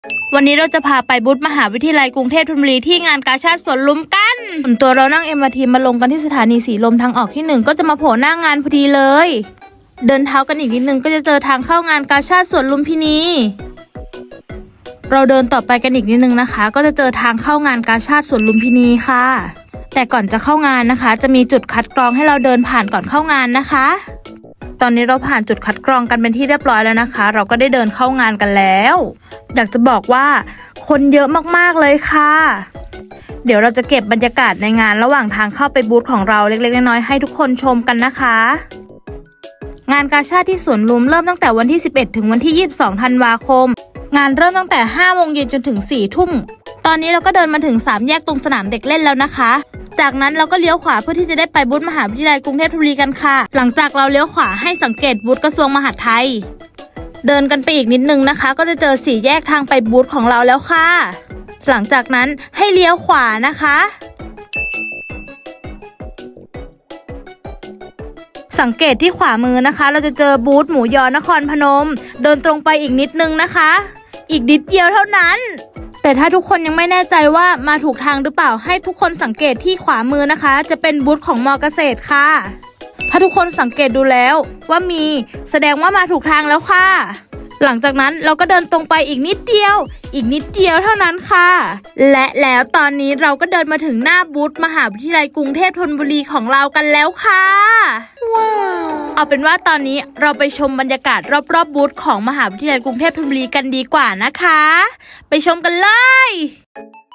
วันนี้เราจะพาไปบูธมหาวิทยาลัยกรุงเทพธนบุรีที่งานกาชาดสวนลุมกันส่วนตัวเรานั่ง MRT มาลงกันที่สถานีสีลมทางออกที่1ก็จะมาโผล่หน้างานพอดีเลยเดินเท้ากันอีกนิดนึงก็จะเจอทางเข้างานกาชาดสวนลุมพินีเราเดินต่อไปกันอีกนิดนึงนะคะก็จะเจอทางเข้างานกาชาดสวนลุมพินีค่ะแต่ก่อนจะเข้างานนะคะจะมีจุดคัดกรองให้เราเดินผ่านก่อนเข้างานนะคะตอนนี้เราผ่านจุดคัดกรองกันเป็นที่เรียบร้อยแล้วนะคะเราก็ได้เดินเข้างานกันแล้วอยากจะบอกว่าคนเยอะมากๆเลยค่ะเดี๋ยวเราจะเก็บบรรยากาศในงานระหว่างทางเข้าไปบูธของเราเล็กๆน้อยๆให้ทุกคนชมกันนะคะงานกาชาดที่สวนลุมเริ่มตั้งแต่วันที่11ถึงวันที่22ธันวาคมงานเริ่มตั้งแต่5 โมงเย็นจนถึง4 ทุ่มตอนนี้เราก็เดินมาถึง3 แยกตรงสนามเด็กเล่นแล้วนะคะจากนั้นเราก็เลี้ยวขวาเพื่อที่จะได้ไปบูธมหาวิทยาลัยกรุงเทพธนบุรีกันค่ะหลังจากเราเลี้ยวขวาให้สังเกตบูธกระทรวงมหาดไทยเดินกันไปอีกนิดนึงนะคะก็จะเจอ4 แยกทางไปบูธของเราแล้วค่ะหลังจากนั้นให้เลี้ยวขวานะคะสังเกตที่ขวามือนะคะเราจะเจอบูธหมูยอนครพนมเดินตรงไปอีกนิดนึงนะคะอีกนิดเดียวเท่านั้นแต่ถ้าทุกคนยังไม่แน่ใจว่ามาถูกทางหรือเปล่าให้ทุกคนสังเกตที่ขวามือนะคะจะเป็นบูธของม.เกษตรค่ะถ้าทุกคนสังเกตดูแล้วว่ามีแสดงว่ามาถูกทางแล้วค่ะหลังจากนั้นเราก็เดินตรงไปอีกนิดเดียวเท่านั้นค่ะและแล้วตอนนี้เราก็เดินมาถึงหน้าบูธมหาวิทยาลัยกรุงเทพธนบุรีของเรากันแล้วค่ะว้าวเอาเป็นว่าตอนนี้เราไปชมบรรยากาศรอบบูธของมหาวิทยาลัยกรุงเทพธนบุรีกันดีกว่านะคะไปชมกันเลย